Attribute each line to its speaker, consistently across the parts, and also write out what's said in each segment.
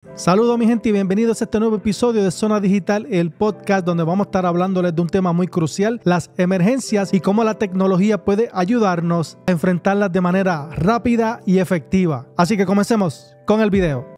Speaker 1: Saludos mi gente y bienvenidos a este nuevo episodio de Zona Digital, el podcast donde vamos a estar hablándoles de un tema muy crucial, las emergencias y cómo la tecnología puede ayudarnos a enfrentarlas de manera rápida y efectiva. Así que comencemos con el video.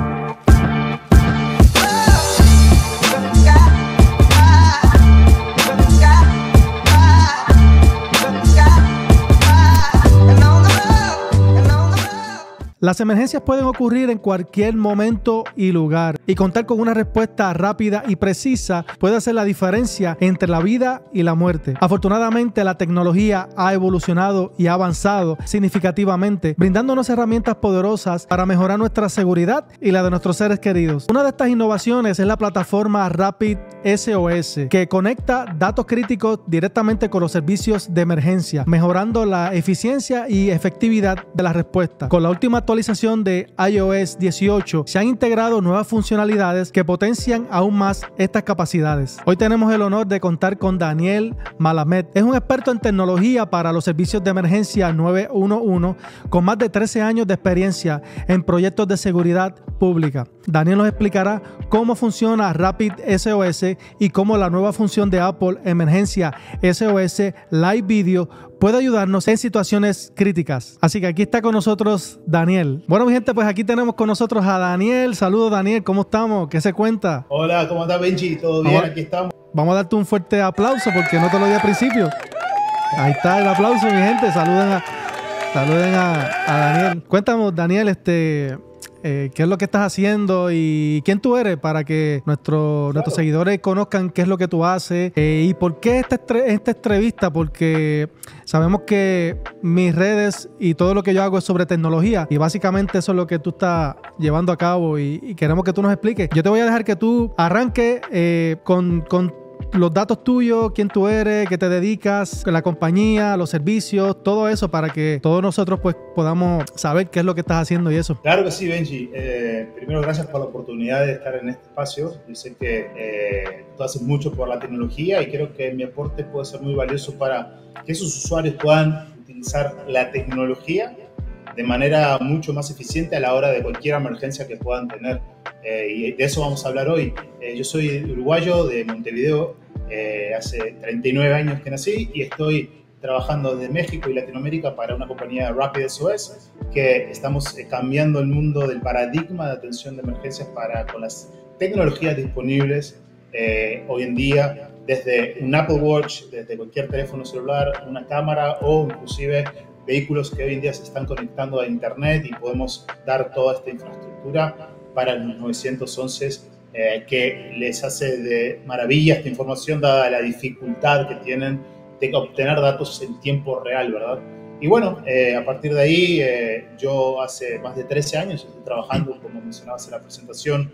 Speaker 1: Las emergencias pueden ocurrir en cualquier momento y lugar, y contar con una respuesta rápida y precisa puede hacer la diferencia entre la vida y la muerte. Afortunadamente, la tecnología ha evolucionado y ha avanzado significativamente, brindándonos herramientas poderosas para mejorar nuestra seguridad y la de nuestros seres queridos. Una de estas innovaciones es la plataforma Rapid SOS, que conecta datos críticos directamente con los servicios de emergencia, mejorando la eficiencia y efectividad de la respuesta. Con la última actualización de iOS 18 se han integrado nuevas funcionalidades que potencian aún más estas capacidades. Hoy tenemos el honor de contar con Daniel Malamed. Es un experto en tecnología para los servicios de emergencia 911 con más de 13 años de experiencia en proyectos de seguridad pública. Daniel nos explicará cómo funciona Rapid SOS y cómo la nueva función de Apple Emergencia SOS Live Video puede ayudarnos en situaciones críticas. Así que aquí está con nosotros Daniel. Bueno, mi gente, pues aquí tenemos con nosotros a Daniel. Saludos, Daniel, ¿cómo estamos? ¿Qué se cuenta?
Speaker 2: Hola, ¿cómo estás, Benji? ¿Todo bien? Aquí estamos.
Speaker 1: Vamos a darte un fuerte aplauso porque no te lo di al principio. Ahí está el aplauso, mi gente. Saluden a Daniel. Cuéntanos, Daniel, ¿qué es lo que estás haciendo y quién tú eres para que nuestros seguidores conozcan qué es lo que tú haces y por qué esta entrevista? Porque sabemos que mis redes y todo lo que yo hago es sobre tecnología y básicamente eso es lo que tú estás llevando a cabo y queremos que tú nos expliques. Yo te voy a dejar que tú arranques con los datos tuyos, quién tú eres, qué te dedicas, la compañía, los servicios, todo eso para que todos nosotros pues podamos saber qué es lo que estás haciendo y eso.
Speaker 2: Claro que sí, Benji. Primero, gracias por la oportunidad de estar en este espacio. Yo sé que tú haces mucho por la tecnología y creo que mi aporte puede ser muy valioso para que esos usuarios puedan utilizar la tecnología de manera mucho más eficiente a la hora de cualquier emergencia que puedan tener. Y de eso vamos a hablar hoy. Yo soy uruguayo de Montevideo, hace 39 años que nací y estoy trabajando desde México y Latinoamérica para una compañía Rapid SOS, que estamos cambiando el mundo del paradigma de atención de emergencias con las tecnologías disponibles hoy en día, desde un Apple Watch, desde cualquier teléfono celular, una cámara o inclusive vehículos que hoy en día se están conectando a internet y podemos dar toda esta infraestructura para los 911 que les hace de maravilla esta información dada la dificultad que tienen de obtener datos en tiempo real, ¿verdad? Y bueno, a partir de ahí yo hace más de 13 años estoy trabajando, como mencionabas en la presentación,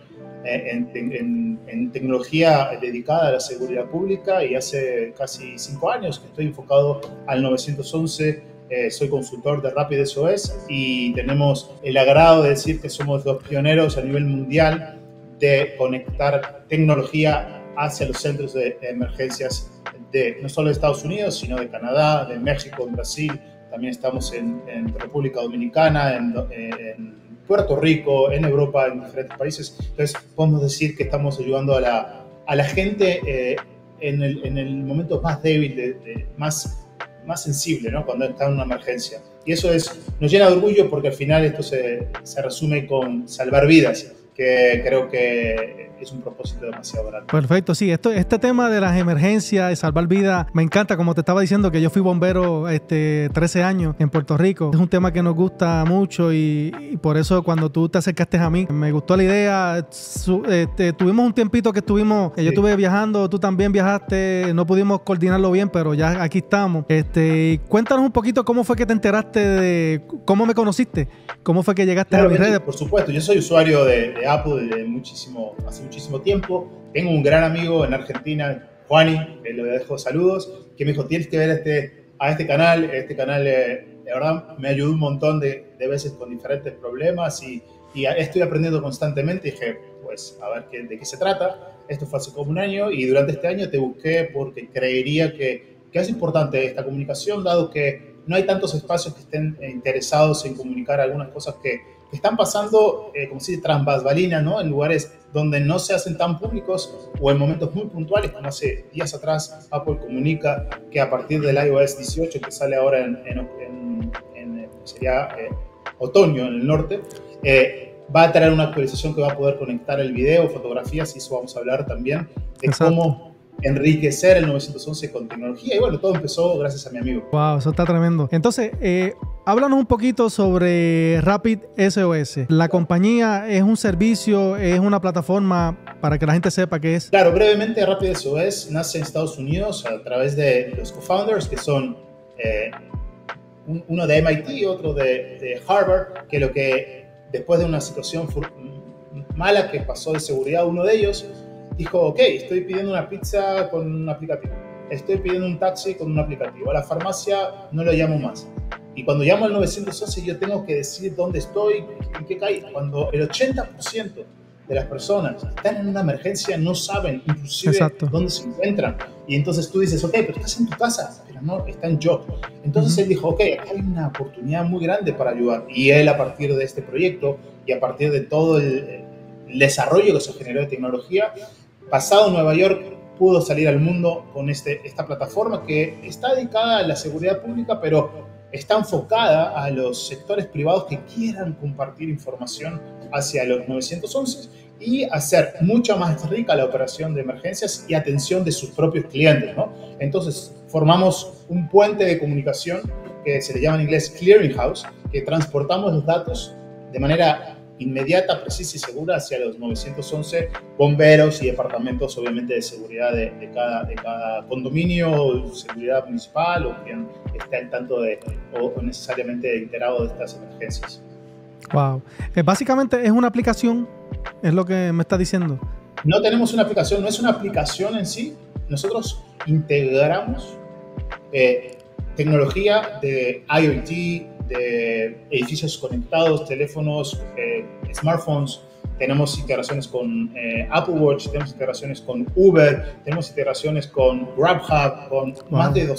Speaker 2: en tecnología dedicada a la seguridad pública y hace casi 5 años que estoy enfocado al 911. Soy consultor de Rapid SOS y tenemos el agrado de decir que somos los pioneros a nivel mundial de conectar tecnología hacia los centros de emergencias no solo de Estados Unidos, sino de Canadá, de México, en Brasil. También estamos en República Dominicana, en Puerto Rico, en Europa, en diferentes países. Entonces, podemos decir que estamos ayudando a la gente en el momento más débil, más sensible, ¿no? Cuando está en una emergencia. Y eso nos llena de orgullo porque al final esto se resume con salvar vidas, que creo que es un propósito demasiado grande.
Speaker 1: Perfecto, sí, este tema de las emergencias, de salvar vidas, me encanta. Como te estaba diciendo, que yo fui bombero 13 años en Puerto Rico. Es un tema que nos gusta mucho y por eso cuando tú te acercaste a mí, me gustó la idea. Tuvimos un tiempito que estuvimos, yo estuve viajando, tú también viajaste, no pudimos coordinarlo bien, pero ya aquí estamos. Cuéntanos un poquito cómo fue que te enteraste de cómo me conociste, cómo fue que llegaste a mis redes.
Speaker 2: Por supuesto, yo soy usuario de Apple hace muchísimo tiempo. Tengo un gran amigo en Argentina, Juani, le dejo saludos, que me dijo, tienes que ver este canal. Este canal, de verdad, me ayudó un montón de veces con diferentes problemas y estoy aprendiendo constantemente. Y dije, pues, a ver de qué se trata. Esto fue hace como un año y durante este año te busqué porque creería que es importante esta comunicación, dado que no hay tantos espacios que estén interesados en comunicar algunas cosas que que están pasando, como se dice, tras bambalinas, ¿no? En lugares donde no se hacen tan públicos o en momentos muy puntuales, como hace días atrás Apple comunica que a partir del iOS 18, que sale ahora sería otoño en el norte, va a traer una actualización que va a poder conectar el video, fotografías, y eso vamos a hablar también de
Speaker 1: Exacto.
Speaker 2: cómo enriquecer el 911 con tecnología. Y bueno, todo empezó gracias a mi amigo.
Speaker 1: Wow, eso está tremendo. Entonces, háblanos un poquito sobre Rapid SOS. La compañía es un servicio, es una plataforma para que la gente sepa qué es.
Speaker 2: Claro, brevemente, Rapid SOS nace en Estados Unidos a través de los co-founders, que son uno de MIT y otro de Harvard, que después de una situación mala que pasó de seguridad, uno de ellos dijo, ok, estoy pidiendo una pizza con un aplicativo, estoy pidiendo un taxi con un aplicativo, a la farmacia no lo llamo más. Y cuando llamo al 911 yo tengo que decir dónde estoy, en qué calle. Cuando el 80% de las personas están en una emergencia, no saben inclusive dónde se encuentran. Y entonces tú dices, ok, pero estás en tu casa, pero no, está en yo. Entonces él dijo, ok, acá hay una oportunidad muy grande para ayudar. Y él, a partir de este proyecto y a partir de todo el desarrollo que se generó de tecnología, pasado en Nueva York, pudo salir al mundo con esta plataforma que está dedicada a la seguridad pública, pero está enfocada a los sectores privados que quieran compartir información hacia los 911 y hacer mucho más rica la operación de emergencias y atención de sus propios clientes, ¿no? Entonces, formamos un puente de comunicación que se le llama en inglés clearinghouse, que transportamos los datos de manera inmediata, precisa y segura hacia los 911 bomberos y departamentos, obviamente, de seguridad de cada condominio, seguridad municipal o quien esté al tanto o necesariamente enterado de estas emergencias.
Speaker 1: Wow. Básicamente es una aplicación, es lo que me está diciendo.
Speaker 2: No tenemos una aplicación, no es una aplicación en sí. Nosotros integramos tecnología de IoT, de edificios conectados, teléfonos, smartphones. Tenemos integraciones con Apple Watch, tenemos integraciones con Uber, tenemos integraciones con GrabHub, con más de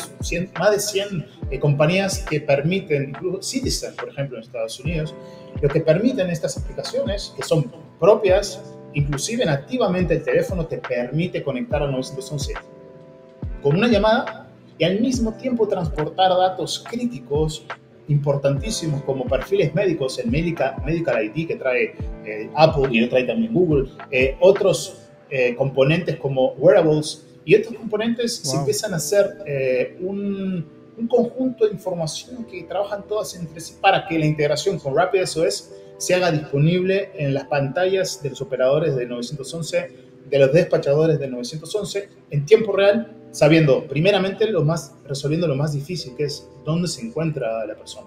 Speaker 2: 100 compañías que permiten, incluso Citizen, por ejemplo, en Estados Unidos, lo que permiten estas aplicaciones, que son propias, inclusive nativamente el teléfono te permite conectar al 911 con una llamada y al mismo tiempo transportar datos críticos importantísimos como perfiles médicos, el Medical ID que trae Apple y lo trae también Google, otros componentes como wearables, y estos componentes se empiezan a hacer un conjunto de información que trabajan todas entre sí para que la integración con RapidSOS se haga disponible en las pantallas de los operadores del 911, de los despachadores del 911, en tiempo real, sabiendo primeramente resolviendo lo más difícil, que es dónde se encuentra la persona,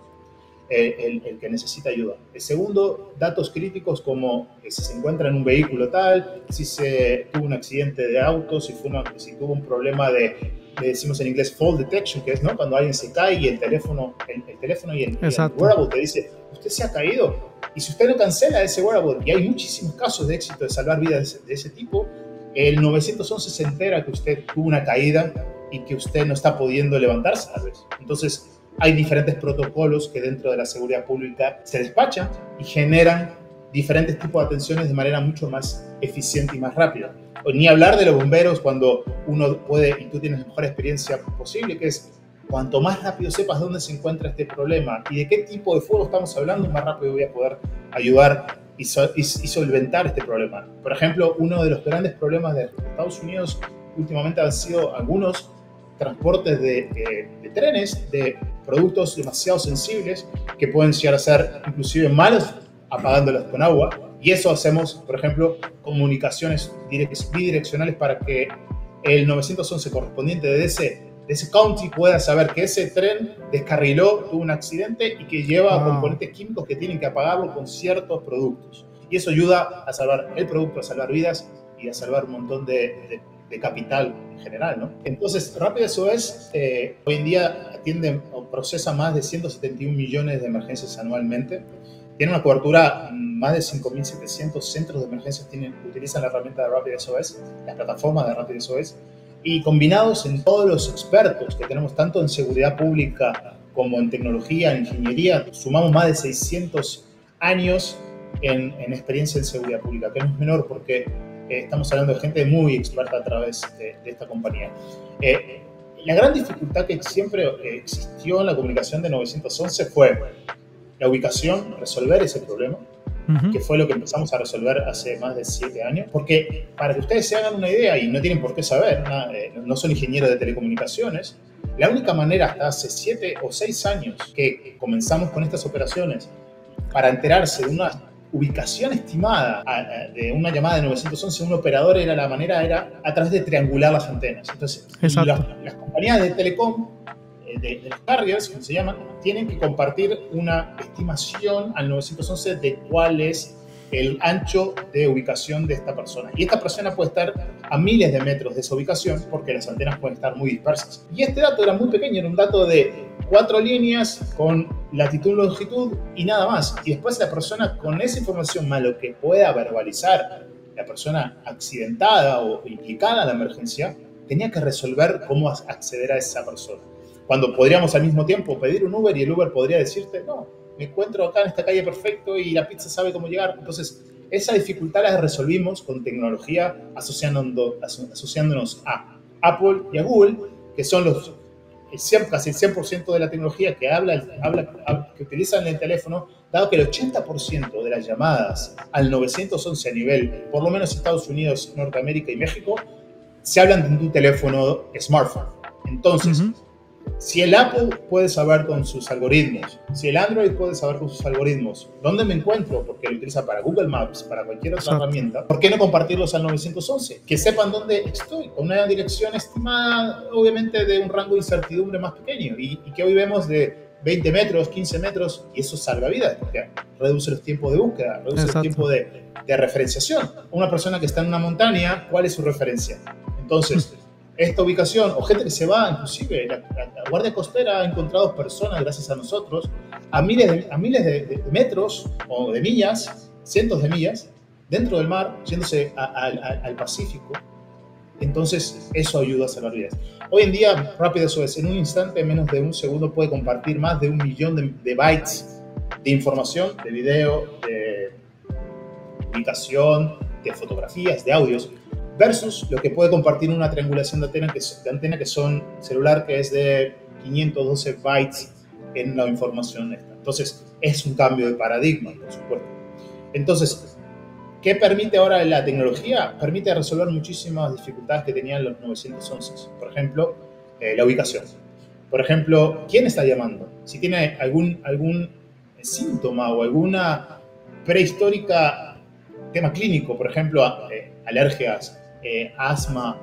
Speaker 2: el que necesita ayuda. El segundo, datos críticos como si se encuentra en un vehículo tal, si se tuvo un accidente de auto, si tuvo un problema le decimos en inglés fall detection, que es, ¿no?, cuando alguien se cae y el teléfono y el wearable te dice, usted se ha caído. Y si usted no cancela ese wearable, y hay muchísimos casos de éxito de salvar vidas de ese tipo, el 911 se entera que usted tuvo una caída y que usted no está pudiendo levantarse a veces. Entonces, hay diferentes protocolos que dentro de la seguridad pública se despachan y generan diferentes tipos de atenciones de manera mucho más eficiente y más rápida. O ni hablar de los bomberos cuando uno puede, y tú tienes la mejor experiencia posible, que es cuanto más rápido sepas dónde se encuentra este problema y de qué tipo de fuego estamos hablando, más rápido voy a poder ayudar y solventar este problema. Por ejemplo, uno de los grandes problemas de Estados Unidos últimamente han sido algunos transportes de trenes, de productos demasiado sensibles que pueden llegar a ser inclusive malos apagándolos con agua. Y eso hacemos, por ejemplo, comunicaciones bidireccionales para que el 911 correspondiente de ese county pueda saber que ese tren descarriló, tuvo un accidente y que lleva componentes químicos que tienen que apagarlo con ciertos productos. Y eso ayuda a salvar el producto, a salvar vidas y a salvar un montón de capital en general, ¿no? Entonces, RapidSOS hoy en día atiende o procesa más de 171 millones de emergencias anualmente. Tiene una cobertura, más de 5.700 centros de emergencias utilizan la herramienta de RapidSOS, la plataforma de RapidSOS, y combinados en todos los expertos que tenemos tanto en seguridad pública como en tecnología, en ingeniería, sumamos más de 600 años en experiencia en seguridad pública, que no es menor porque estamos hablando de gente muy experta a través de esta compañía. La gran dificultad que siempre existió en la comunicación de 911 fue la ubicación, resolver ese problema, que fue lo que empezamos a resolver hace más de 7 años, porque para que ustedes se hagan una idea, y no tienen por qué saber, no son ingenieros de telecomunicaciones, la única manera hasta hace 7 o 6 años que comenzamos con estas operaciones para enterarse de una ubicación estimada de una llamada de 911, un operador era a través de triangular las antenas. Entonces, las compañías de telecom, de los carriers, como se llaman, tienen que compartir una estimación al 911 de cuál es el ancho de ubicación de esta persona. Y esta persona puede estar a miles de metros de esa ubicación porque las antenas pueden estar muy dispersas. Y este dato era muy pequeño, era un dato de 4 líneas con latitud y longitud y nada más. Y después la persona con esa información más lo que pueda verbalizar la persona accidentada o implicada en la emergencia, tenía que resolver cómo acceder a esa persona. Cuando podríamos al mismo tiempo pedir un Uber y el Uber podría decirte, no, me encuentro acá en esta calle perfecto y la pizza sabe cómo llegar. Entonces, esa dificultad la resolvimos con tecnología asociándonos a Apple y a Google, que son casi el 100% de la tecnología que utilizan el teléfono, dado que el 80% de las llamadas al 911 a nivel, por lo menos Estados Unidos, Norteamérica y México, se hablan de un teléfono smartphone. Entonces, si el Apple puede saber con sus algoritmos, si el Android puede saber con sus algoritmos dónde me encuentro, porque lo utiliza para Google Maps, para cualquier otra herramienta, ¿por qué no compartirlos al 911? Que sepan dónde estoy, con una dirección estimada, obviamente de un rango de incertidumbre más pequeño, y que hoy vemos de 20 metros, 15 metros, y eso salva vidas, porque reduce los tiempos de búsqueda, reduce el tiempo de referenciación. Una persona que está en una montaña, ¿cuál es su referencia? Entonces, esta ubicación, o gente que se va, inclusive la Guardia Costera ha encontrado personas, gracias a nosotros, a miles de metros o de millas, cientos de millas, dentro del mar, yéndose al Pacífico. Entonces, eso ayuda a salvar vidas. Hoy en día, rápido eso es, en un instante, en menos de un segundo, puede compartir más de 1 millón de bytes de información, de video, de ubicación, de fotografías, de audios, versus lo que puede compartir una triangulación de antena que son celular, que es de 512 bytes en la información esta. Entonces, es un cambio de paradigma, por supuesto. Entonces, ¿qué permite ahora la tecnología? Permite resolver muchísimas dificultades que tenían los 911. Por ejemplo, la ubicación. Por ejemplo, ¿quién está llamando? Si tiene algún síntoma o alguna prehistórica tema clínico, por ejemplo, alergias, asma,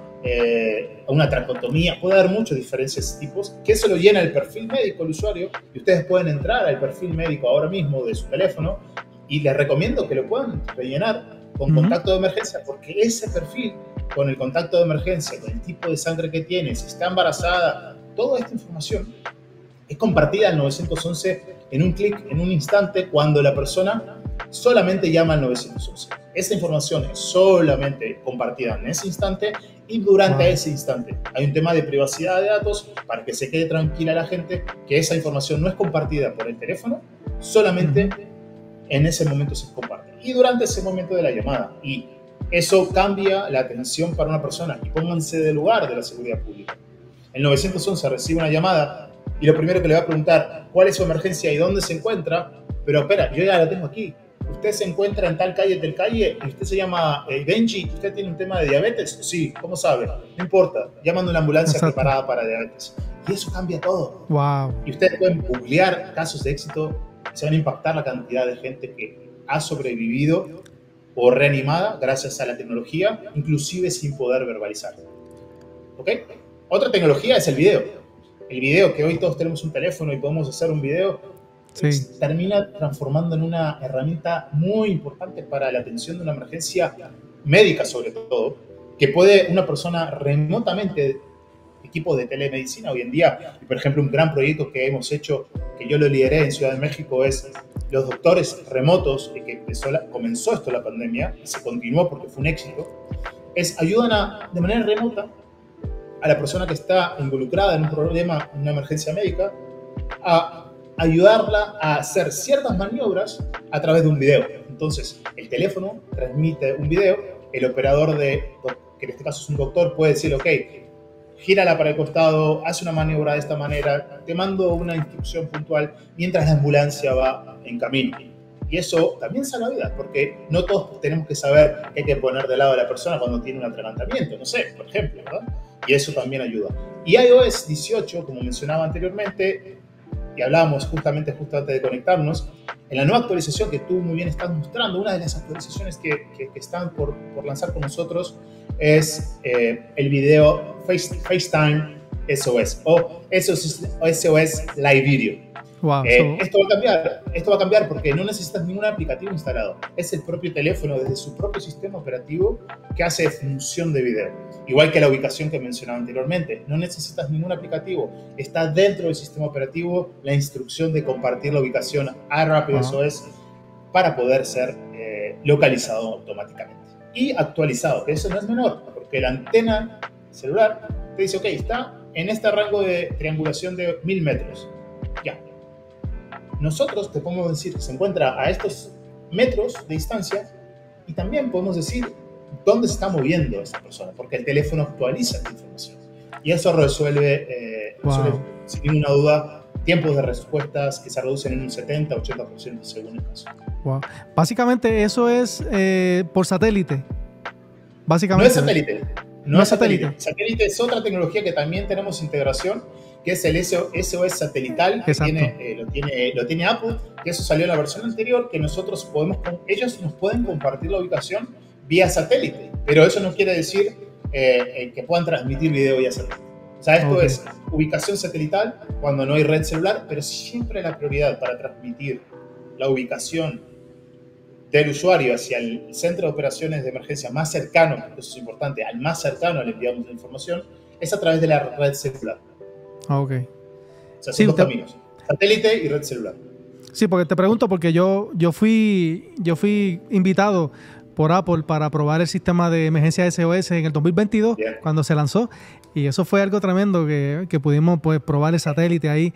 Speaker 2: una tracotomía, puede haber muchas diferencias tipos, que eso lo llena el perfil médico del usuario, y ustedes pueden entrar al perfil médico ahora mismo de su teléfono, y les recomiendo que lo puedan rellenar con contacto de emergencia, porque ese perfil, con el contacto de emergencia, con el tipo de sangre que tiene, si está embarazada, toda esta información es compartida al 911 en un clic, en un instante, cuando la persona solamente llama al 911. Esa información es solamente compartida en ese instante y durante ese instante. Hay un tema de privacidad de datos para que se quede tranquila la gente que esa información no es compartida por el teléfono, solamente en ese momento se comparte. Y durante ese momento de la llamada. Y eso cambia la atención para una persona. Y pónganse del lugar de la seguridad pública. El 911 recibe una llamada y lo primero que le va a preguntar cuál es su emergencia y dónde se encuentra. Pero espera, yo ya la tengo aquí. Usted se encuentra en tal calle y usted se llama Benji. ¿Usted tiene un tema de diabetes? Sí, ¿cómo sabe? No importa, llamando a una ambulancia preparada para diabetes. Y eso cambia todo.
Speaker 1: Wow.
Speaker 2: Y ustedes pueden googlear casos de éxito. Se van a impactar la cantidad de gente que ha sobrevivido o reanimada gracias a la tecnología, inclusive sin poder verbalizar. ¿Ok? Otra tecnología es el video. El video, que hoy todos tenemos un teléfono y podemos hacer un video, termina transformando en una herramienta muy importante para la atención de una emergencia médica, sobre todo, que puede una persona remotamente, equipos de telemedicina hoy en día, y por ejemplo un gran proyecto que hemos hecho, que yo lo lideré en Ciudad de México, es los doctores remotos, que comenzó esto la pandemia y se continuó porque fue un éxito, ayudan de manera remota a la persona que está involucrada en un problema, en una emergencia médica, a ayudarla a hacer ciertas maniobras a través de un video. Entonces, el teléfono transmite un video, el operador que en este caso es un doctor, puede decir, ok, gírala para el costado, hace una maniobra de esta manera, te mando una instrucción puntual mientras la ambulancia va en camino. Y eso también salva vidas, porque no todos tenemos que saber qué hay que poner de lado a la persona cuando tiene un atragantamiento, no sé, por ejemplo, ¿verdad? Y eso también ayuda. Y iOS 18, como mencionaba anteriormente, y hablábamos justamente antes de conectarnos, en la nueva actualización que tú muy bien estás mostrando, una de las actualizaciones que están por lanzar con nosotros es el video FaceTime SOS o SOS Live Video.
Speaker 1: Wow,
Speaker 2: esto va a cambiar porque no necesitas ningún aplicativo instalado. Es el propio teléfono desde su propio sistema operativo que hace función de video. Igual que la ubicación que mencionaba anteriormente. No necesitas ningún aplicativo. Está dentro del sistema operativo la instrucción de compartir la ubicación a RapidSOS para poder ser localizado automáticamente. Y actualizado, que eso no es menor, porque la antena celular te dice, ok, está en este rango de triangulación de 1000 metros. Ya. Nosotros te podemos decir que se encuentra a estos metros de distancia y también podemos decir dónde se está moviendo esa persona, porque el teléfono actualiza esta información. Y eso resuelve sin ninguna duda, tiempos de respuestas que se reducen en un 70-80% según el caso.
Speaker 1: Wow. Básicamente eso es por satélite. Básicamente.
Speaker 2: No es satélite. No es satélite. Satélite es otra tecnología que también tenemos integración, que es el SOS satelital, que lo tiene Apple, que eso salió en la versión anterior, que ellos nos pueden compartir la ubicación vía satélite, pero eso no quiere decir que puedan transmitir video vía satélite. O sea, esto es ubicación satelital cuando no hay red celular, pero siempre la prioridad para transmitir la ubicación del usuario hacia el centro de operaciones de emergencia más cercano, eso es importante, al más cercano le enviamos la información, es a través de la red celular.
Speaker 1: Ok.
Speaker 2: O sea, son dos caminos, satélite y red celular.
Speaker 1: Sí, porque te pregunto porque yo fui invitado por Apple para probar el sistema de emergencia SOS en el 2022, cuando se lanzó, y eso fue algo tremendo que pudimos pues probar el satélite ahí.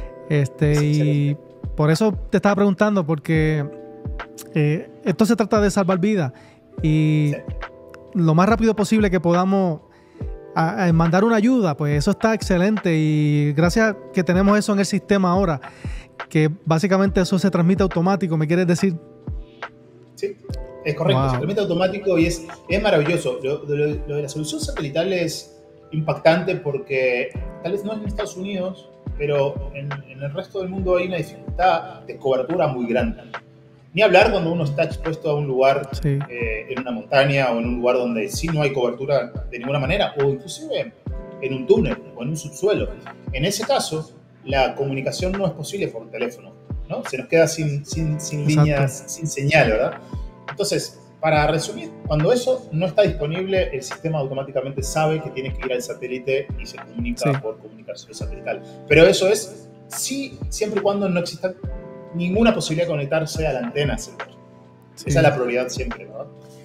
Speaker 1: Y por eso te estaba preguntando, porque esto se trata de salvar vidas y lo más rápido posible que podamos a mandar una ayuda, pues eso está excelente, y gracias que tenemos eso en el sistema ahora, que básicamente eso se transmite automático, ¿me quieres decir?
Speaker 2: Sí, es correcto, se transmite automático y es maravilloso. Lo de la solución satelital es impactante porque tal vez no en Estados Unidos, pero en el resto del mundo hay una dificultad de cobertura muy grande. Ni hablar cuando uno está expuesto a un lugar, en una montaña o en un lugar donde sí no hay cobertura de ninguna manera, o inclusive en un túnel o en un subsuelo. En ese caso, la comunicación no es posible por teléfono, ¿no? Se nos queda sin líneas, sin señal, ¿verdad? Entonces, para resumir, cuando eso no está disponible, el sistema automáticamente sabe que tiene que ir al satélite y se comunica por comunicación satelital. Pero eso es siempre y cuando no exista ninguna posibilidad de conectarse a la antena celular. Esa es la prioridad siempre, ¿verdad?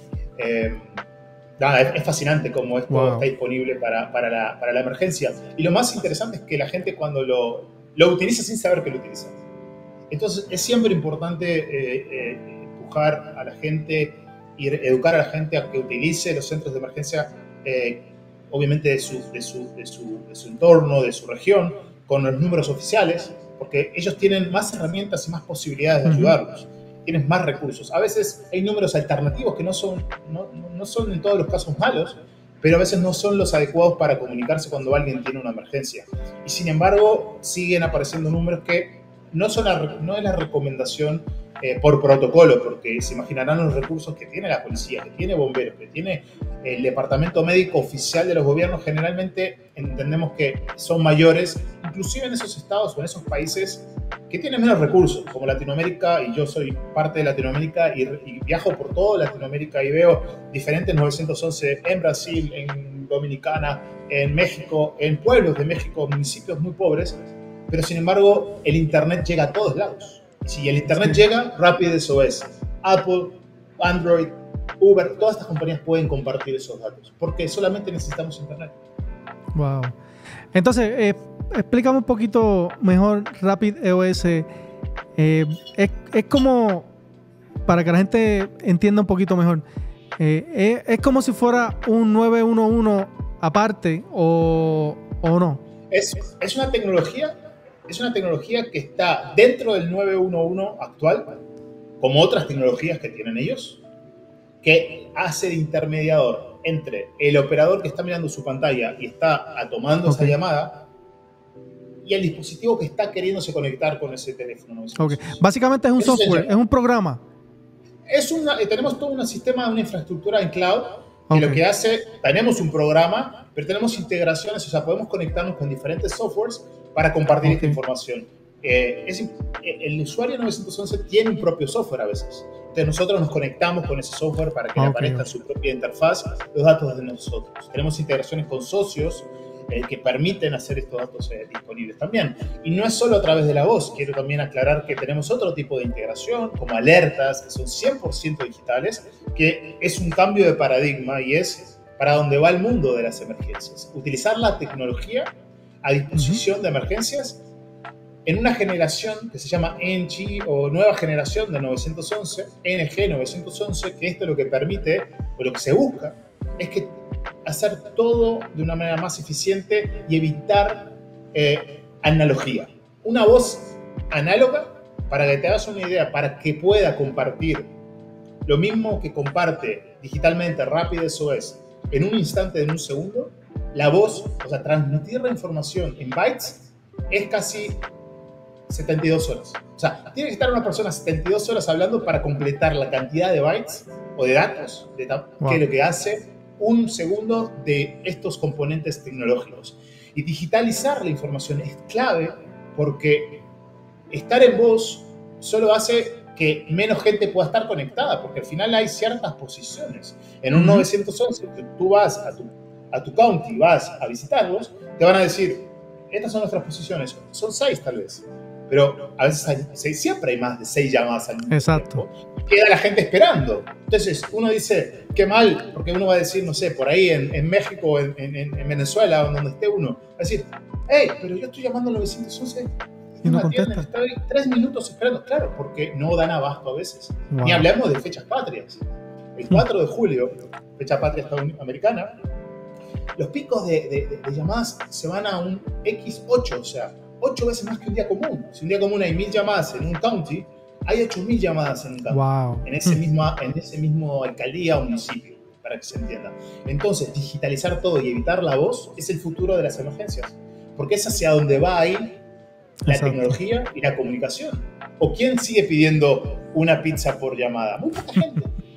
Speaker 2: Es fascinante cómo esto está disponible para la emergencia. Y lo más interesante es que la gente cuando lo utiliza sin saber que lo utiliza. Entonces es siempre importante empujar a la gente y educar a la gente a que utilice los centros de emergencia, obviamente de su entorno, de su región, con los números oficiales, porque ellos tienen más herramientas y más posibilidades de ayudarlos. Tienen más recursos. A veces hay números alternativos que no son en todos los casos malos, pero a veces no son los adecuados para comunicarse cuando alguien tiene una emergencia. Y sin embargo, siguen apareciendo números que no es la recomendación por protocolo, porque se imaginarán los recursos que tiene la policía, que tiene bomberos, que tiene el departamento médico oficial de los gobiernos. Generalmente entendemos que son mayores, inclusive en esos estados o en esos países que tienen menos recursos, como Latinoamérica, y yo soy parte de Latinoamérica y viajo por toda Latinoamérica y veo diferentes 911 en Brasil, en Dominicana, en México, en pueblos de México, municipios muy pobres, pero sin embargo el internet llega a todos lados. Si el internet llega, RapidSOS, Apple, Android, Uber, todas estas compañías pueden compartir esos datos, porque solamente necesitamos internet.
Speaker 1: Wow. Entonces, explícame un poquito mejor RapidEOS. Es como, para que la gente entienda un poquito mejor, es como si fuera un 911 aparte o no.
Speaker 2: Es una tecnología que está dentro del 911 actual, como otras tecnologías que tienen ellos, que hace de intermediador entre el operador que está mirando su pantalla y está tomando esa llamada y el dispositivo que está queriéndose conectar con ese teléfono.
Speaker 1: Okay. Básicamente es un software, es un programa.
Speaker 2: Tenemos todo un sistema, una infraestructura en cloud que lo que hace, tenemos un programa, pero tenemos integraciones, o sea, podemos conectarnos con diferentes softwares para compartir esta información. El usuario 911 tiene un propio software a veces. Entonces nosotros nos conectamos con ese software para que le aparezca en su propia interfaz los datos de nosotros. Tenemos integraciones con socios que permiten hacer estos datos disponibles también. Y no es solo a través de la voz. Quiero también aclarar que tenemos otro tipo de integración, como alertas, que son 100% digitales, que es un cambio de paradigma y es para donde va el mundo de las emergencias. Utilizar la tecnología a disposición de emergencias en una generación que se llama NG o nueva generación de 911, NG 911, que esto lo que permite, o lo que se busca, es que hacer todo de una manera más eficiente y evitar analogía. Una voz análoga, para que te hagas una idea, para que pueda compartir lo mismo que comparte digitalmente RapidSOS en un instante de un segundo, la voz, o sea, transmitir la información en bytes es casi 72 horas. O sea, tiene que estar una persona 72 horas hablando para completar la cantidad de bytes o de datos que es lo que hace un segundo de estos componentes tecnológicos. Y digitalizar la información es clave porque estar en voz solo hace que menos gente pueda estar conectada, porque al final hay ciertas posiciones. En un 911, tú vas a tu county, vas a visitarlos, te van a decir, estas son nuestras posiciones. Son 6 tal vez, pero a veces siempre hay más de 6 llamadas al mismo tiempo. Y queda la gente esperando. Entonces uno dice, qué mal, porque uno va a decir, no sé, por ahí en México, en Venezuela, donde esté uno, va a decir, hey, pero yo estoy llamando al 911
Speaker 1: y no contesta.
Speaker 2: Estoy 3 minutos esperando, claro, porque no dan abasto a veces. Ni hablemos de fechas patrias. El 4 de julio, fecha patria americana, los picos de llamadas se van a un X8, o sea, 8 veces más que un día común. Si un día común hay 1000 llamadas en un county, hay 8000 llamadas en un county, en ese mismo alcaldía o municipio, para que se entienda. Entonces, digitalizar todo y evitar la voz es el futuro de las emergencias, porque es hacia donde va a ir la tecnología y la comunicación. ¿O quién sigue pidiendo una pizza por llamada? Muy poca gente,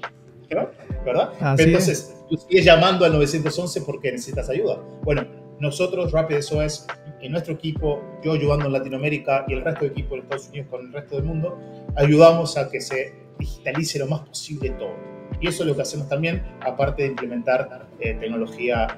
Speaker 2: ¿verdad? Entonces, tú sigues llamando al 911 porque necesitas ayuda. Bueno, nosotros, RapidSOS, en nuestro equipo, yo ayudando en Latinoamérica y el resto del equipo en Estados Unidos con el resto del mundo, ayudamos a que se digitalice lo más posible todo. Y eso es lo que hacemos también, aparte de implementar tecnología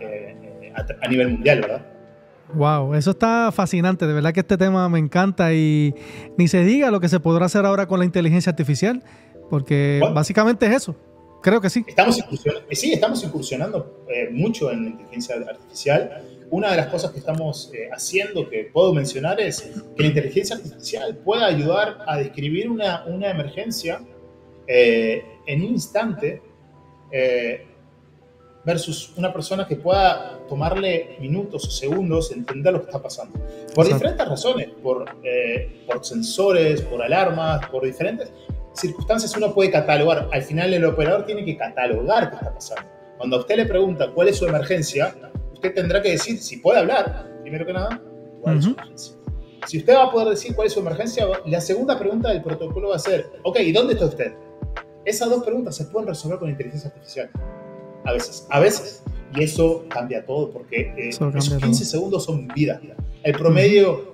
Speaker 2: a nivel mundial, ¿verdad?
Speaker 1: Wow, eso está fascinante. De verdad que este tema me encanta y ni se diga lo que se podrá hacer ahora con la inteligencia artificial, porque básicamente es eso. Creo que sí. Estamos
Speaker 2: incursionando mucho en la inteligencia artificial. Una de las cosas que estamos haciendo, que puedo mencionar, es que la inteligencia artificial pueda ayudar a describir una emergencia en un instante versus una persona que pueda tomarle minutos o segundos entender lo que está pasando. Por diferentes razones, por sensores, por alarmas, por diferentes circunstancias uno puede catalogar. Al final el operador tiene que catalogar qué está pasando. Cuando a usted le pregunta cuál es su emergencia, usted tendrá que decir, si puede hablar, primero que nada, cuál es su emergencia. Si usted va a poder decir cuál es su emergencia, la segunda pregunta del protocolo va a ser, ok, ¿y dónde está usted? Esas dos preguntas se pueden resolver con inteligencia artificial. A veces. Y eso cambia todo, porque esos 15 segundos son vida. El promedio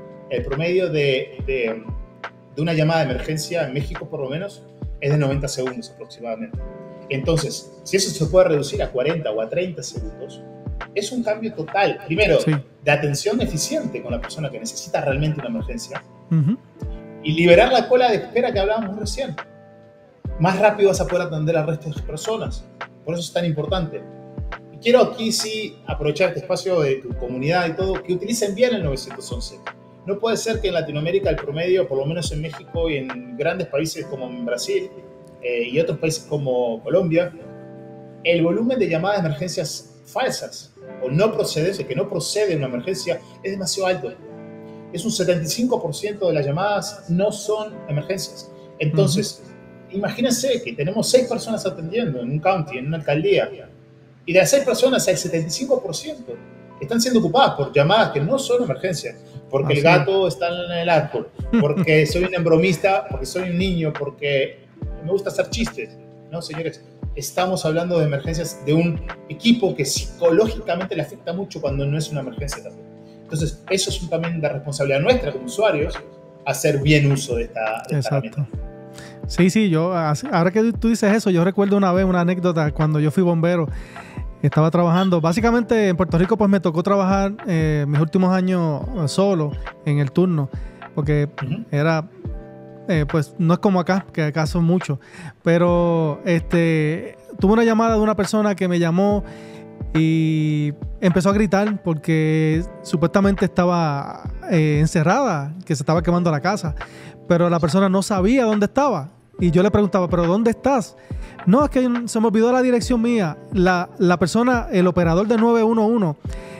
Speaker 2: de una llamada de emergencia en México, por lo menos, es de 90 segundos aproximadamente. Entonces, si eso se puede reducir a 40 o a 30 segundos, es un cambio total. Primero, de atención eficiente con la persona que necesita realmente una emergencia y liberar la cola de espera que hablábamos recién. Más rápido vas a poder atender al resto de las personas. Por eso es tan importante. quiero aquí sí aprovechar este espacio de tu comunidad y todo, que utilicen bien el 911. No puede ser que en Latinoamérica el promedio, por lo menos en México y en grandes países como en Brasil y otros países como Colombia, el volumen de llamadas de emergencias falsas o no procedentes, que no procede una emergencia, es demasiado alto. Es un 75% de las llamadas no son emergencias. Entonces, imagínense que tenemos 6 personas atendiendo en un county, en una alcaldía, y de las 6 personas, el 75% están siendo ocupadas por llamadas que no son emergencias, porque el gato está en el árbol, porque soy un embromista, porque soy un niño, porque me gusta hacer chistes. No, señores, estamos hablando de emergencias de un equipo que psicológicamente le afecta mucho cuando no es una emergencia también. Entonces, eso es también de responsabilidad nuestra como usuarios, hacer bien uso de esta herramienta.
Speaker 1: Sí, ahora que tú dices eso, yo recuerdo una vez una anécdota cuando yo fui bombero. Estaba trabajando, básicamente en Puerto Rico pues me tocó trabajar mis últimos años solo en el turno, porque era, pues no es como acá, que acá son muchos, pero tuve una llamada de una persona que me llamó y empezó a gritar porque supuestamente estaba encerrada, que se estaba quemando la casa, pero la persona no sabía dónde estaba. Y yo le preguntaba, ¿pero dónde estás? No, es que se me olvidó la dirección mía. La persona, el operador de 911,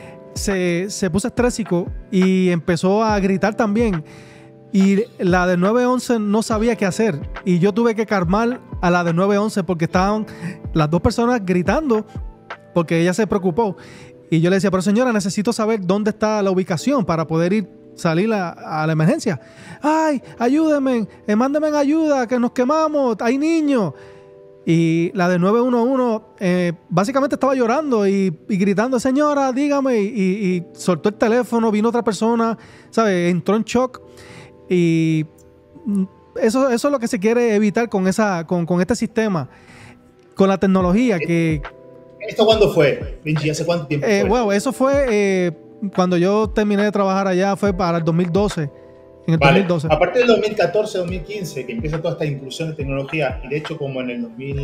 Speaker 1: se puso estrésico y empezó a gritar también. Y la de 911 no sabía qué hacer. Y yo tuve que calmar a la de 911 porque estaban las dos personas gritando porque ella se preocupó. Y yo le decía, pero señora, necesito saber dónde está la ubicación para poder salir a la emergencia. ¡Ay, ayúdenme! ¡Mándeme ayuda, que nos quemamos! ¡Hay niños! Y la de 911 básicamente estaba llorando y gritando, señora, dígame. Y soltó el teléfono, vino otra persona, ¿sabes? Entró en shock. Y eso es lo que se quiere evitar con este sistema, con la tecnología.
Speaker 2: ¿Esto cuándo fue, Benji? ¿Hace cuánto tiempo fue?
Speaker 1: Bueno, eso fue cuando yo terminé de trabajar allá, fue para el 2012. En el 2012.
Speaker 2: A partir del 2014-2015, que empieza toda esta inclusión de tecnología, y de hecho como en el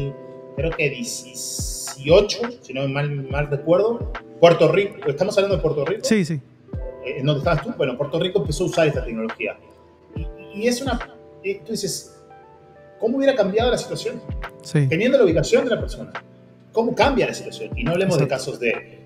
Speaker 2: 2018, si no mal recuerdo, Puerto Rico, ¿estamos hablando de Puerto Rico?
Speaker 1: Sí.
Speaker 2: ¿En dónde estabas tú? Bueno, Puerto Rico empezó a usar esta tecnología. Y es una... Tú dices, ¿cómo hubiera cambiado la situación?
Speaker 1: Sí.
Speaker 2: Teniendo la ubicación de la persona. ¿Cómo cambia la situación? Y no hablemos de casos de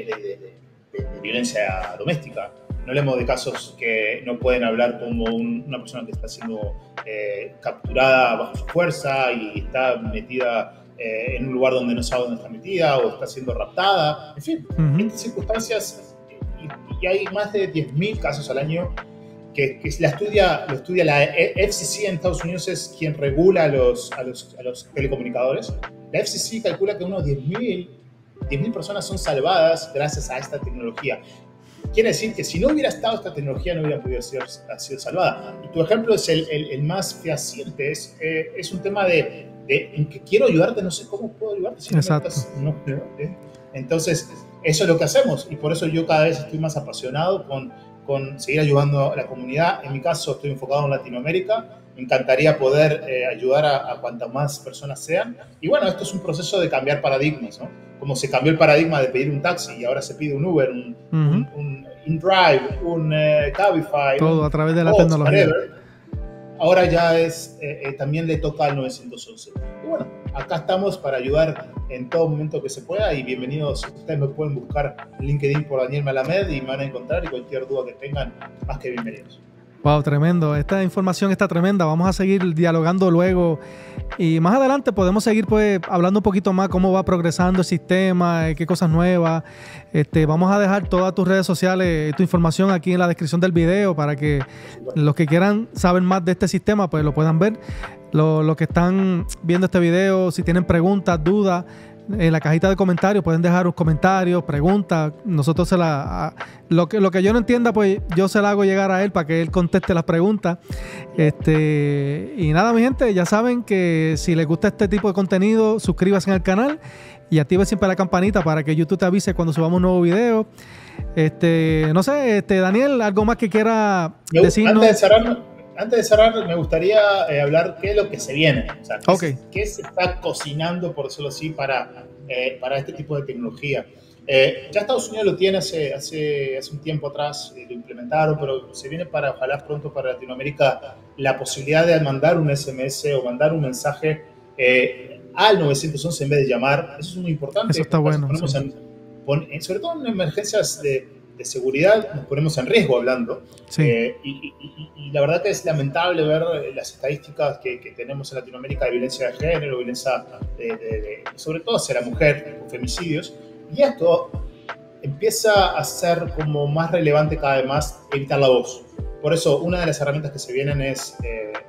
Speaker 2: violencia doméstica. No hablemos de casos que no pueden hablar como una persona que está siendo capturada bajo su fuerza y está metida en un lugar donde no sabe dónde está metida o está siendo raptada. En fin, en estas circunstancias, y hay más de 10.000 casos al año que lo estudia la FCC en Estados Unidos, es quien regula a los telecomunicadores. La FCC calcula que unos 10.000 personas son salvadas gracias a esta tecnología. Quiere decir que si no hubiera estado esta tecnología no hubiera podido ser salvada. Y tu ejemplo es el más fehaciente. Es un tema en que quiero ayudarte, no sé cómo puedo ayudarte. Si
Speaker 1: exacto.
Speaker 2: Entonces, eso es lo que hacemos. Y por eso yo cada vez estoy más apasionado con seguir ayudando a la comunidad. En mi caso estoy enfocado en Latinoamérica. Me encantaría poder ayudar a cuantas más personas sean. Y bueno, esto es un proceso de cambiar paradigmas, ¿no? Como se cambió el paradigma de pedir un taxi y ahora se pide un Uber, un InDrive, un Cabify.
Speaker 1: Todo a través de la tecnología.
Speaker 2: Ahora ya también le toca al 911. Y bueno, acá estamos para ayudar en todo momento que se pueda y bienvenidos. Ustedes me pueden buscar en LinkedIn por Daniel Malamed y me van a encontrar, y cualquier duda que tengan, más que bienvenidos.
Speaker 1: Wow, tremendo. Esta información está tremenda. Vamos a seguir dialogando luego y más adelante podemos seguir pues hablando un poquito más cómo va progresando el sistema, qué cosas nuevas. Vamos a dejar todas tus redes sociales, tu información aquí en la descripción del video para que los que quieran saber más de este sistema pues lo puedan ver. Los que están viendo este video, si tienen preguntas, dudas, en la cajita de comentarios pueden dejar los comentarios, preguntas. Nosotros lo que yo no entienda, pues yo se la hago llegar a él para que él conteste las preguntas. Y nada, mi gente, ya saben que si les gusta este tipo de contenido, suscríbanse al canal y activen siempre la campanita para que YouTube te avise cuando subamos un nuevo video. No sé, Daniel, algo más que quiera decirnos.
Speaker 2: Antes de cerrar, antes de cerrar, me gustaría hablar qué es lo que se viene. O sea, qué se está cocinando, por decirlo así, para este tipo de tecnología. Ya Estados Unidos lo tiene hace un tiempo atrás, lo implementaron, pero se viene ojalá pronto para Latinoamérica, la posibilidad de mandar un SMS o mandar un mensaje al 911 en vez de llamar. Eso es muy importante.
Speaker 1: Eso está bueno.
Speaker 2: Sobre todo en emergencias de seguridad, nos ponemos en riesgo hablando.
Speaker 1: Sí.
Speaker 2: Y la verdad que es lamentable ver las estadísticas que tenemos en Latinoamérica de violencia de género, violencia sobre todo hacia la mujer, con femicidios. Y esto empieza a ser como más relevante cada vez más evitar la voz. Por eso, una de las herramientas que se vienen es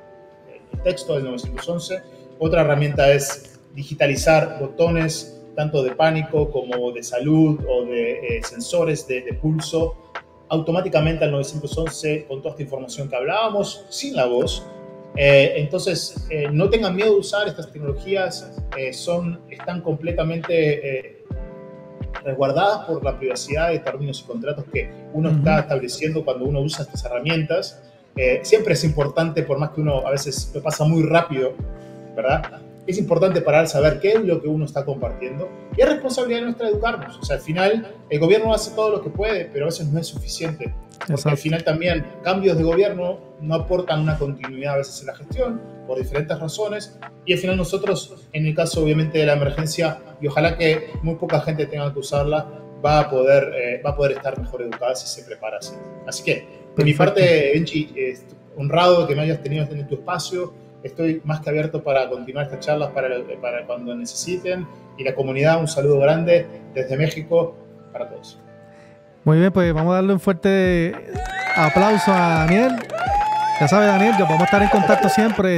Speaker 2: el texto del 911. Otra herramienta es digitalizar botones, tanto de pánico como de salud o de sensores de pulso, automáticamente al 911 con toda esta información que hablábamos, sin la voz. Entonces, no tengan miedo de usar estas tecnologías, están completamente resguardadas por la privacidad de términos y contratos que uno está estableciendo cuando uno usa estas herramientas. Siempre es importante, por más que uno a veces lo pasa muy rápido, ¿verdad? Es importante parar, saber qué es lo que uno está compartiendo, y es responsabilidad nuestra educarnos. O sea, al final el gobierno hace todo lo que puede, pero a veces no es suficiente. Porque Exacto. Al final también cambios de gobierno no aportan una continuidad a veces en la gestión, por diferentes razones, y al final nosotros, en el caso obviamente de la emergencia, y ojalá que muy poca gente tenga que usarla, va a poder estar mejor educada si se prepara así. Así que, de mi parte, Benji, honrado de que me hayas tenido en tu espacio. Estoy más que abierto para continuar estas charlas para cuando necesiten. Y la comunidad, un saludo grande desde México para todos.
Speaker 1: Muy bien, pues vamos a darle un fuerte aplauso a Daniel. Ya sabes, Daniel, que vamos a estar en contacto siempre.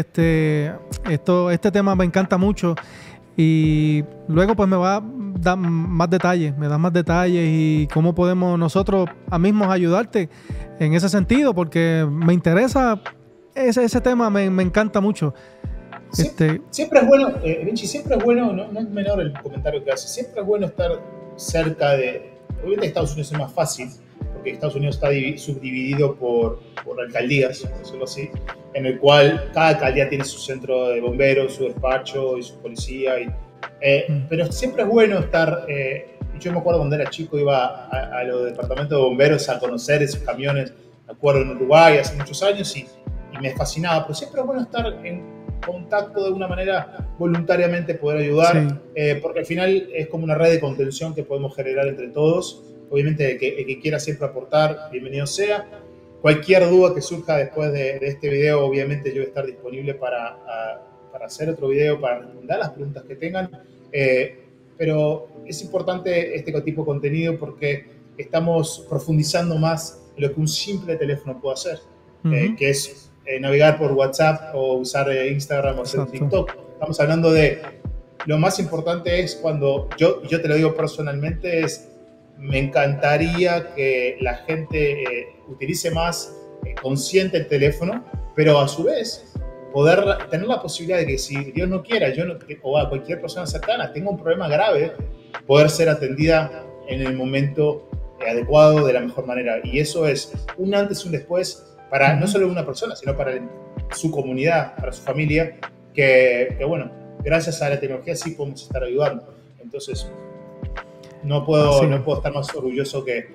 Speaker 1: Este tema me encanta mucho. Y luego pues me va a dar más detalles, y cómo podemos nosotros mismos ayudarte en ese sentido, porque me interesa. Ese tema me encanta mucho.
Speaker 2: Siempre es bueno, Vinci, siempre es bueno, no es menor el comentario que hace, siempre es bueno estar cerca de... Obviamente Estados Unidos es más fácil, porque Estados Unidos está subdividido por alcaldías, por decirlo así, en el cual cada alcaldía tiene su centro de bomberos, su despacho y su policía. Pero siempre es bueno estar... yo me acuerdo cuando era chico, iba a los departamentos de bomberos a conocer esos camiones, me acuerdo en Uruguay hace muchos años, y me fascinaba, pero siempre es bueno estar en contacto de una manera, voluntariamente poder ayudar, porque al final es como una red de contención que podemos generar entre todos. Obviamente el que quiera siempre aportar, bienvenido sea. Cualquier duda que surja después de este video, obviamente yo voy a estar disponible para hacer otro video, para responder las preguntas que tengan, pero es importante este tipo de contenido porque estamos profundizando más en lo que un simple teléfono puede hacer, que es navegar por WhatsApp o usar Instagram o hacer TikTok. Estamos hablando de lo más importante es cuando yo te lo digo personalmente, me encantaría que la gente utilice más consciente el teléfono, pero a su vez poder tener la posibilidad de que si Dios no quiera, o a cualquier persona cercana tenga un problema grave, poder ser atendida en el momento adecuado de la mejor manera. Y eso es un antes y un después para no solo una persona, sino para su comunidad, para su familia, que bueno, gracias a la tecnología sí podemos estar ayudando. Entonces, no puedo estar más orgulloso que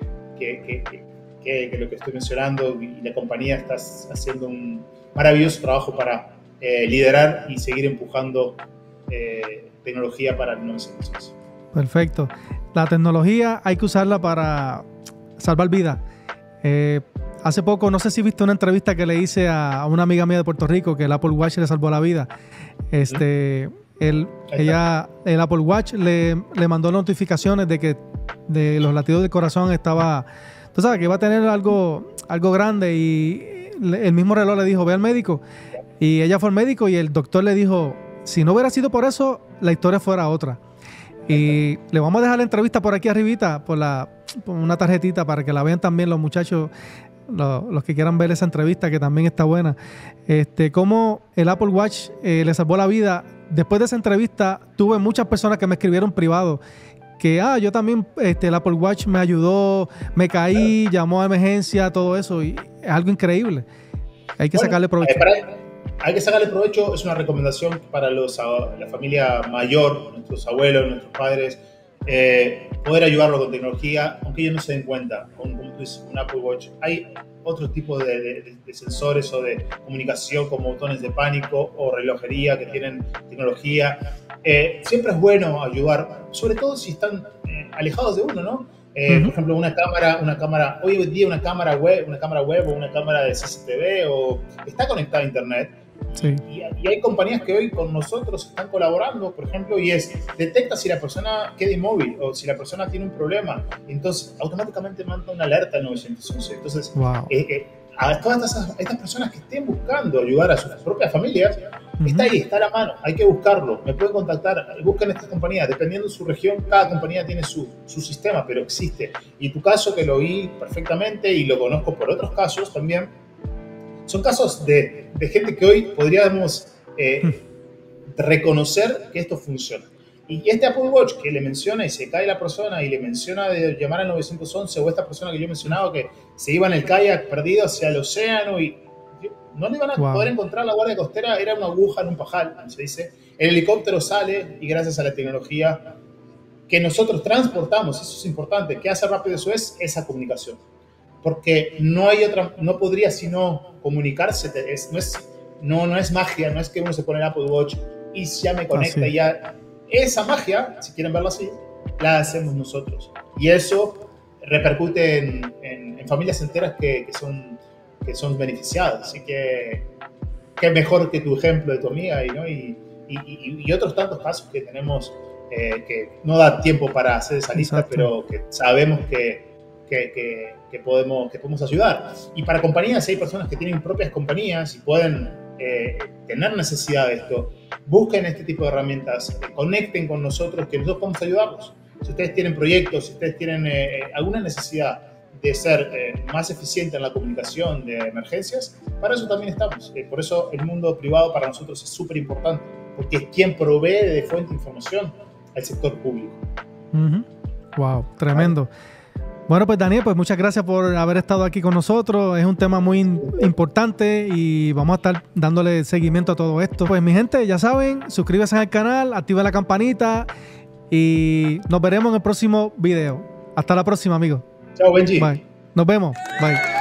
Speaker 2: lo que estoy mencionando, y la compañía está haciendo un maravilloso trabajo para liderar y seguir empujando tecnología para el 911.
Speaker 1: Perfecto. La tecnología hay que usarla para salvar vidas. Hace poco, no sé si viste una entrevista que le hice a una amiga mía de Puerto Rico, que el Apple Watch le salvó la vida. El Apple Watch le mandó notificaciones de los latidos del corazón estaba... Tú sabes que iba a tener algo grande, y el mismo reloj le dijo, ve al médico. Y ella fue al médico y el doctor le dijo, si no hubiera sido por eso, la historia fuera otra. Y le vamos a dejar la entrevista por aquí arribita, por una tarjetita, para que la vean también los muchachos, los que quieran ver esa entrevista, que también está buena. Cómo el Apple Watch le salvó la vida. Después de esa entrevista tuve muchas personas que me escribieron privado que yo también, el Apple Watch me ayudó, me caí, llamó a emergencia, todo eso, y es algo increíble. Hay que sacarle provecho.
Speaker 2: Hay que sacarle provecho, es una recomendación para la familia mayor, nuestros abuelos, nuestros padres, poder ayudarlo con tecnología, aunque ellos no se den cuenta, con un Apple Watch. Hay otros tipos de sensores o de comunicación como botones de pánico o relojería que tienen tecnología. Siempre es bueno ayudar, sobre todo si están alejados de uno, ¿no? Por ejemplo, una cámara, hoy en día una cámara web o una cámara de CCTV o está conectada a internet.
Speaker 1: Sí.
Speaker 2: Y hay compañías que hoy con nosotros están colaborando, por ejemplo, y detecta si la persona queda inmóvil o si la persona tiene un problema, entonces automáticamente manda una alerta al 911. Entonces, wow. A todas estas personas que estén buscando ayudar a sus propias familias, está ahí, está a la mano, hay que buscarlo, me pueden contactar, busquen estas compañías, dependiendo de su región, cada compañía tiene su sistema, pero existe. Y tu caso, que lo vi perfectamente y lo conozco por otros casos también, son casos de gente que hoy podríamos reconocer que esto funciona. Y este Apple Watch que le menciona y se cae la persona y le menciona de llamar al 911, o esta persona que yo mencionaba que se iba en el kayak perdido hacia el océano y no le iban a poder encontrar la guardia costera, era una aguja en un pajal, como se dice. El helicóptero sale y gracias a la tecnología que nosotros transportamos, eso es importante, que hace rápido eso es esa comunicación. Porque no hay otra, no podría sino comunicarse, no es magia, no es que uno se pone el Apple Watch y ya me conecta y ya. Esa magia, si quieren verlo así, la hacemos nosotros. Y eso repercute en familias enteras que son beneficiadas. Así que qué mejor que tu ejemplo de tu amiga y otros tantos casos que tenemos que no da tiempo para hacer esa lista. Exacto. Pero que sabemos que podemos ayudar. Y para compañías, si hay personas que tienen propias compañías y pueden tener necesidad de esto, busquen este tipo de herramientas, conecten con nosotros, que nosotros podemos ayudarlos. Si ustedes tienen proyectos, si ustedes tienen alguna necesidad de ser más eficiente en la comunicación de emergencias, para eso también estamos. Por eso el mundo privado para nosotros es súper importante, porque es quien provee de fuente de información al sector público.
Speaker 1: Wow, tremendo. Bueno, pues Daniel, pues muchas gracias por haber estado aquí con nosotros. Es un tema muy importante y vamos a estar dándole seguimiento a todo esto. Pues mi gente, ya saben, suscríbanse al canal, activa la campanita y nos veremos en el próximo video. Hasta la próxima, amigos.
Speaker 2: Chao, Benji.
Speaker 1: Bye. Nos vemos. Bye.